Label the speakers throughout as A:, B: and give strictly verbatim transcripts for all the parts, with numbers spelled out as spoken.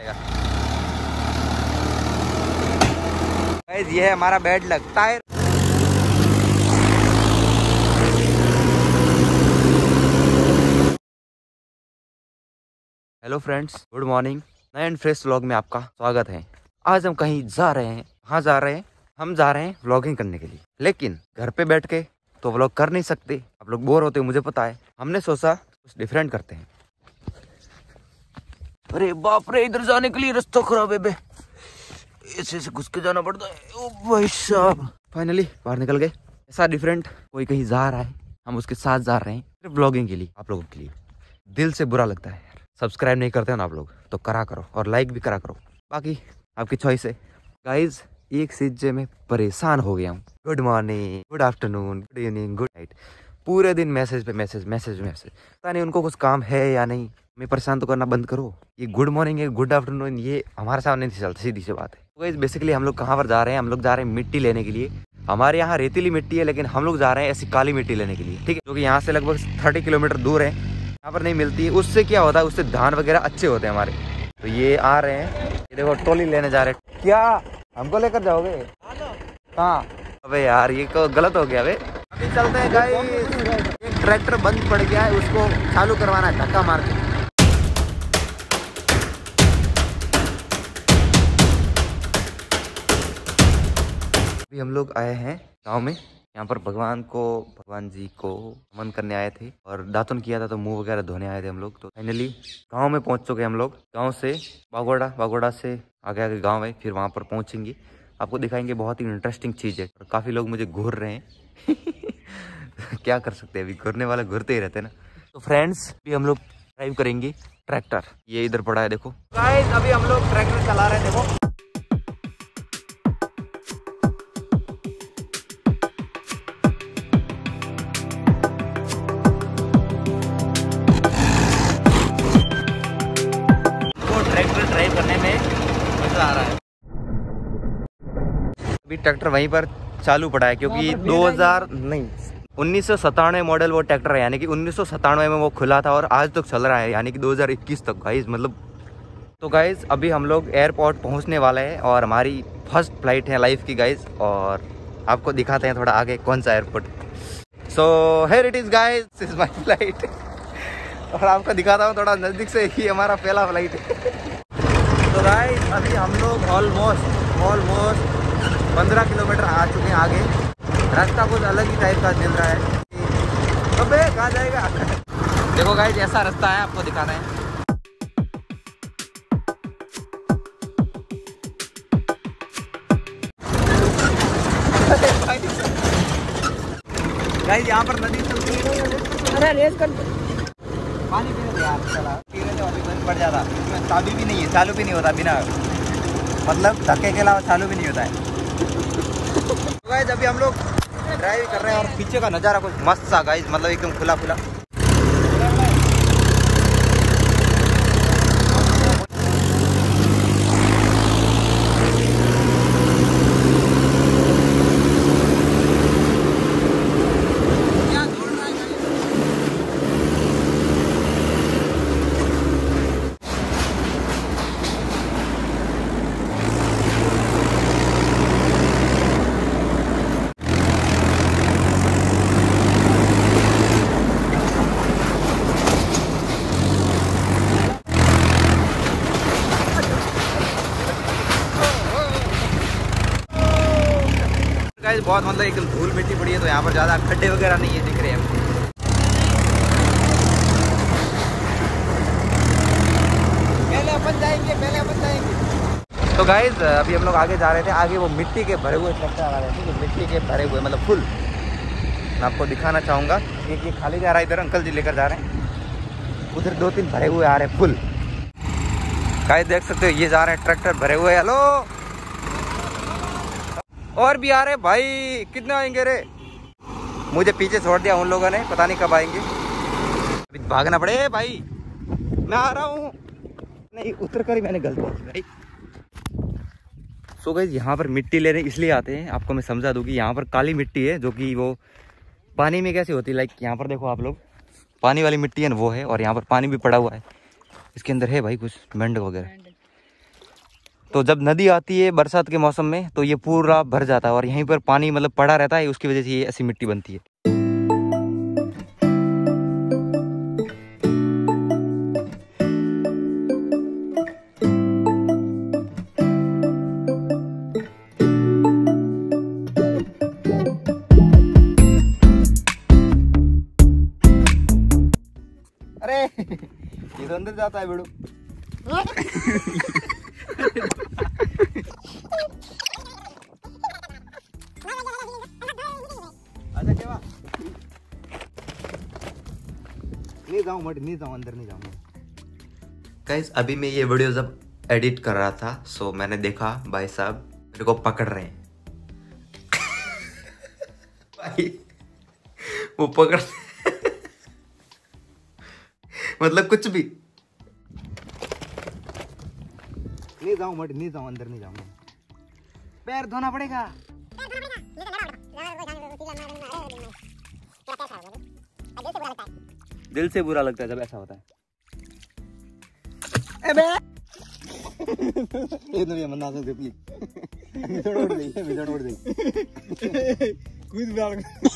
A: ये है हमारा bad luck tyre. Hello friends, good morning. नए एंड फ्रेश व्लॉग में आपका स्वागत है। आज हम कहीं जा रहे हैं। कहाँ जा रहे हैं? हम जा रहे हैं व्लॉगिंग करने के लिए, लेकिन घर पे बैठ के तो व्लॉग कर नहीं सकते। आप लोग बोर होते हो, मुझे पता है। हमने सोचा कुछ डिफरेंट करते हैं। अरे बाप रे, इधर जाने के लिए रास्ता खराब है बे, ऐसे ऐसे घुस के जाना पड़ता है। ओ भाई साहब, फाइनली बाहर निकल गए। ऐसा डिफरेंट, कोई कहीं जा रहा है, हम उसके साथ जा रहे हैं सिर्फ व्लॉगिंग के लिए, आप लोगों के लिए। दिल से बुरा लगता है। सब्सक्राइब नहीं करते हो ना आप लोग, तो करा करो और लाइक भी करा करो। बाकी आपकी चॉइस है। गाइज, एक चीज में परेशान हो गया हूँ। Good morning, good afternoon, good evening, good night, पूरे दिन मैसेज पे मैसेज मैसेज मैसेज। पता नहीं उनको कुछ काम है या नहीं। मैं परेशान तो करना बंद करो। ये गुड मॉर्निंग है, गुड आफ्टरनून, ये हमारे सामने नहीं चलता। सीधी सी बात है। तो गाइस, बेसिकली हम लोग कहाँ पर जा रहे हैं? हम लोग जा रहे हैं मिट्टी लेने के लिए। हमारे यहाँ रेतीली मिट्टी है, लेकिन हम लोग जा रहे हैं ऐसी काली मिट्टी लेने के लिए, ठीक है, जो कि यहाँ से लगभग थर्टी किलोमीटर दूर है। यहाँ पर नहीं मिलती है। उससे क्या होता है, उससे धान वगैरह अच्छे होते हैं हमारे। तो ये आ रहे हैं, ये देखो ट्रॉली लेने जा रहे हैं। क्या हमको लेकर जाओगे? कहाँ? अबे यार, ये तो गलत हो गया। अबे अभी चलते हैं गाइस। एक ट्रैक्टर बंद पड़ गया है, उसको चालू करवाना है धक्का मार के। अभी हम लोग आए हैं गांव में। यहाँ पर भगवान को भगवान जी को नमन करने आए थे और दातुन किया था, तो मुंह वगैरह धोने आए थे हम लोग। तो फाइनली गांव में पहुंच चुके हम लोग। गांव से बागोड़ा, बागोड़ा से आगे आगे गांव है, फिर वहां पर पहुंचेंगे। आपको दिखाएंगे। बहुत ही इंटरेस्टिंग चीज़ है और काफ़ी लोग मुझे घूर रहे हैं। क्या कर सकते हैं, अभी घूरने वाले घूरते ही रहते हैं ना। तो फ्रेंड्स, अभी हम लोग ड्राइव करेंगे ट्रैक्टर। ये इधर पड़ा है, देखो गाइस। अभी हम लोग ट्रैक्टर चला रहे हैं, देखो। ट्रैक्टर ड्राइव करने में मजा आ रहा है। अभी ट्रैक्टर वहीं पर चालू पड़ा है, क्योंकि दो हज़ार नहीं उन्नीस सौ सत्तानवे मॉडल वो ट्रैक्टर है, यानी कि उन्नीस सौ सत्तानवे में वो खुला था और आज तक चल रहा है, यानी कि दो हज़ार इक्कीस तक गाइस, मतलब। तो गाइस, अभी हम लोग एयरपोर्ट पहुंचने वाले हैं और हमारी फर्स्ट फ्लाइट है लाइफ की गाइस। और आपको दिखाते हैं थोड़ा आगे कौन सा airport. So here it is guys, this is my flight. और आपको दिखाता हूँ थोड़ा नज़दीक से, ही हमारा पहला फ्लाइट है। तो गाइस, अभी हम लोग ऑलमोस्ट ऑलमोस्ट पंद्रह किलोमीटर आ चुके हैं आगे। रास्ता कुछ अलग ही टाइप का मिल रहा है। अबे कहाँ जाएगा? देखो गाइस, ऐसा रास्ता है, आपको दिखाना है। गाइस, यहाँ पर नदी चलती है। अरे रेस कर, पानी पीने दे यार। चला पी रहे थे, अभी बंद पड़ जाता। इसमें चाबी भी नहीं है, चालू भी नहीं होता बिना, मतलब धक्के के अलावा चालू भी नहीं होता है। तो गाइस, अभी हम लोग ड्राइव कर रहे हैं और पीछे का नज़ारा कुछ मस्त सा गाइस, मतलब एकदम खुला खुला। बहुत मतलब एकदम धूल मिट्टी पड़ी है, तो यहाँ पर ज़्यादा खड्डे वगैरह नहीं है, दिख रहे हैं। पहले अपन जाएंगे पहले अपन जाएंगे तो गाइज, अभी हम लोग आगे जा रहे थे। आगे वो मिट्टी के भरे हुए ट्रैक्टर आ रहे थे, तो मिट्टी के भरे हुए मतलब फुल। मैं आपको दिखाना चाहूँगा। एक ये खाली जा रहा है, इधर अंकल जी लेकर जा रहे हैं। उधर दो तीन भरे हुए आ रहे हैं फुल। गाइज देख सकते हो, ये जा रहे हैं ट्रैक्टर भरे हुए। हेलो, और भी आ रहे भाई। कितने आएंगे रे? मुझे पीछे छोड़ दिया उन लोगों ने, पता नहीं कब आएंगे। अभी भागना पड़े भाई, मैं आ रहा हूँ। नहीं, उतर कर ही मैंने गलती की भाई। सो गाइस, यहाँ पर मिट्टी लेने इसलिए आते हैं, आपको मैं समझा दूँ कि यहाँ पर काली मिट्टी है, जो कि वो पानी में कैसे होती है। लाइक यहाँ पर देखो आप लोग, पानी वाली मिट्टी है ना, वो है। और यहाँ पर पानी भी पड़ा हुआ है, इसके अंदर है भाई कुछ मेंढक वगैरह। तो जब नदी आती है बरसात के मौसम में तो ये पूरा भर जाता है और यहीं पर पानी मतलब पड़ा रहता है, उसकी वजह से ये ऐसी मिट्टी बनती है। अरे ये तो अंदर जाता है बेड़ू। अच्छा क्या नहीं जाऊँ मत नहीं जाऊँ अंदर नहीं जाऊँगा। गाइस अभी मैं ये वीडियो जब एडिट कर रहा था सो मैंने देखा भाई साहब मेरे को पकड़ रहे हैं। भाई वो पकड़ मतलब कुछ भी नहीं जाऊँ मत नहीं जाऊँ अंदर नहीं जाऊँगा। पैर धोना पड़ेगा। दिल से बुरा लगता है जब ऐसा होता है। अबे ये तो मना सकते प्लीज। मैं थोड़ा उड़ गई मैं थोड़ा उड़ गई कूद डाल।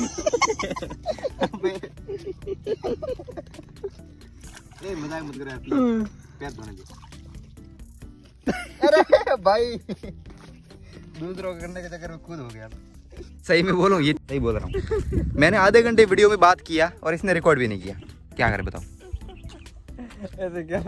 A: ए मजाक मत करो प्लीज पैर धोने दे। अरे भाई दूसरों को करने के चक्कर में खुद हो गया। सही में बोलूं ये सही बोल रहा हूँ। मैंने आधे घंटे वीडियो में बात किया और इसने रिकॉर्ड भी नहीं किया। क्या करें बताओ। ऐसे क्या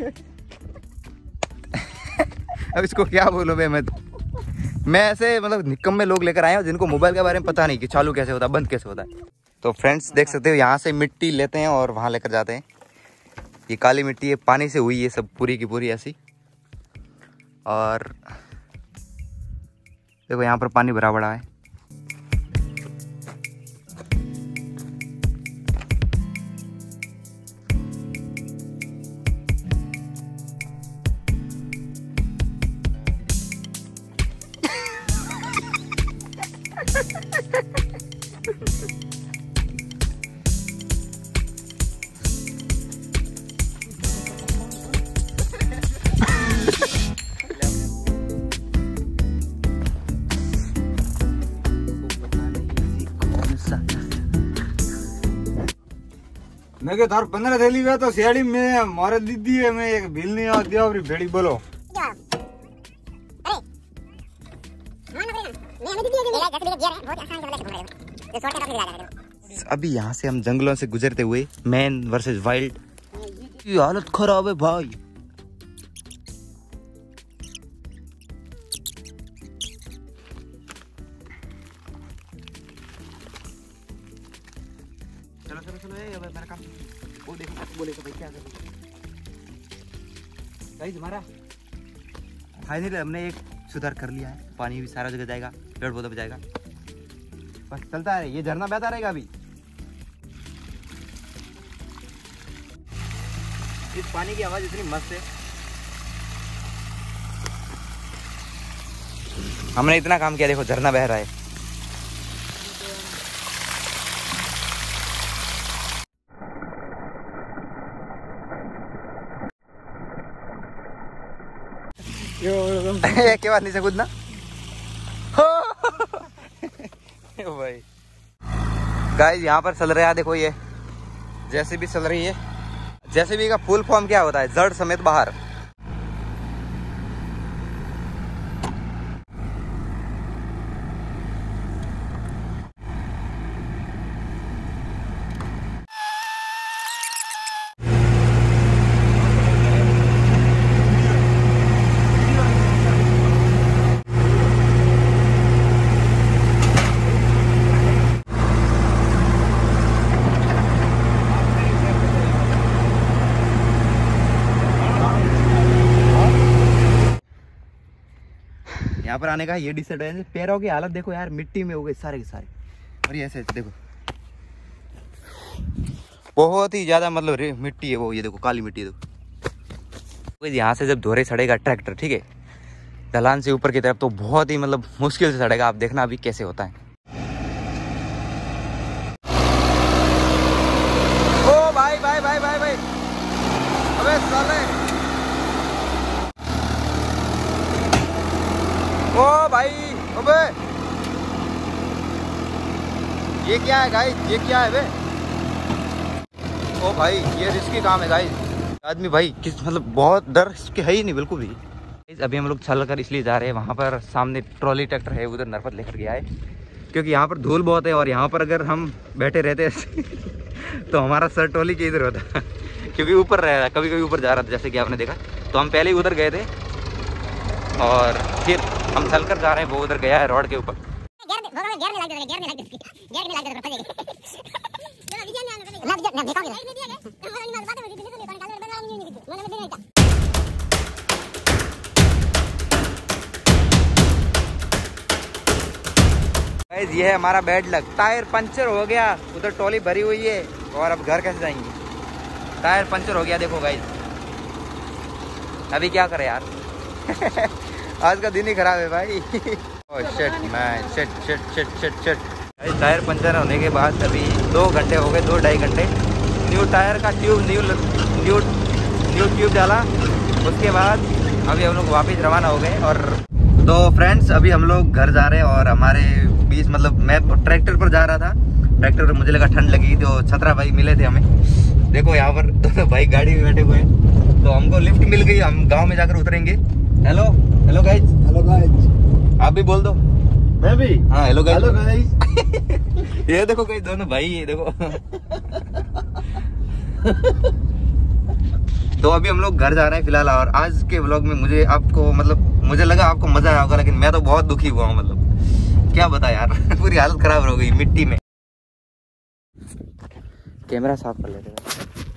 A: अब इसको क्या बोलूं मैं मैं मैं ऐसे मतलब निकम्मे लोग लेकर आए हैं जिनको मोबाइल के बारे में पता नहीं कि चालू कैसे होता है बंद कैसे होता है। तो फ्रेंड्स देख सकते हो यहाँ से मिट्टी लेते हैं और वहाँ लेकर जाते हैं। ये काली मिट्टी है पानी से हुई है सब पूरी की पूरी ऐसी। और देखो यहाँ पर पानी भरा पड़ा है।
B: मैं के थार पंद्रह थैली में तो सियाड़ी में मारे दीदी है मैं एक बिल नहीं आ दिया और भेड़ी बोलो।
A: अभी यहाँ से हम जंगलों से गुजरते हुए मैन वर्सेस वाइल्ड। ये हालत खराब है भाई। चलो चलो चलो ये मेरा काम वो देखो बोलेगा भाई क्या करें। गाइस हमारा फाइनली हमने एक सुधार कर लिया है। पानी भी सारा जगह जाएगा पेड़ पौधे पे जाएगा बस चलता है। ये झरना बहता रहेगा अभी। इस पानी की आवाज इतनी मस्त है। हमने इतना काम किया देखो झरना बह रहा है। क्या बात नहीं से कूदना भाई। गाइस यहाँ पर चल रहा है देखो ये जैसे भी चल रही है। जैसे भी का फुल फॉर्म क्या होता है जड़ समेत बाहर। यहाँ पर आने का ये डिसएडवांटेज पैरों की हालत देखो यार मिट्टी में हो गए सारे के सारे। और ये ऐसे देखो बहुत ही ज्यादा मतलब मिट्टी है वो। ये देखो काली मिट्टी देखो। यहाँ से जब दोहरे सड़ेगा ट्रैक्टर ठीक है ढलान से ऊपर की तरफ तो बहुत ही मतलब मुश्किल से सड़ेगा। आप देखना अभी कैसे होता है। ओ भाई भाई भाई भाई भाई अबे साले भाई। अबे ये क्या है गाइस, ये क्या है बे? ओ भाई ये रिस्की काम है गाइस। आदमी भाई किस मतलब बहुत डर इसके है ही नहीं बिल्कुल भी। अभी हम लोग चल कर इसलिए जा रहे हैं, वहाँ पर सामने ट्रॉली ट्रैक्टर है, उधर नरपत लेकर गया है क्योंकि यहाँ पर धूल बहुत है और यहाँ पर अगर हम बैठे रहते तो हमारा सर ट्रॉली के इधर होता क्योंकि ऊपर रह रहा है, कभी कभी ऊपर जा रहा था जैसे कि आपने देखा। तो हम पहले ही उधर गए थे और फिर हम चल कर जा रहे हैं, वो उधर गया है रोड के ऊपर। ये है हमारा बैड लक, टायर पंचर हो गया, उधर ट्रॉली भरी हुई है और अब घर कैसे जाएंगे? टायर पंचर हो गया देखो गाइस। अभी क्या करें यार आज का दिन ही खराब है भाई। Oh shit man, shit shit shit shit shit. Tyre puncture होने के बाद अभी दो घंटे हो गए, दो ढाई घंटे। न्यू टायर का tube new new new tube डाला, उसके बाद अभी हम लोग वापस रवाना हो गए। और तो फ्रेंड्स अभी हम लोग घर जा रहे हैं और हमारे बीच मतलब मैं ट्रैक्टर पर जा रहा था, ट्रैक्टर पर मुझे लगा ठंड लगी तो छतरा भाई मिले थे हमें। देखो यहाँ पर दोनों भाई गाड़ी में बैठे हुए हैं, तो हमको लिफ्ट मिल गई, हम गांव में जाकर उतरेंगे। Hello hello guys,
B: hello guys,
A: आप भी बोल दो।
B: मैं भी
A: हाँ हेलो गाइज।
B: Hello guys.
A: ये देखो गाइज दोनों भाई, ये देखो तो अभी हम लोग घर जा रहे हैं फिलहाल। और आज के व्लॉग में मुझे आपको मतलब मुझे लगा आपको मजा आया होगा, लेकिन मैं तो बहुत दुखी हुआ हूँ, मतलब क्या बता यार पूरी हालत खराब हो गई मिट्टी में। कैमरा साफ कर लेते हैं।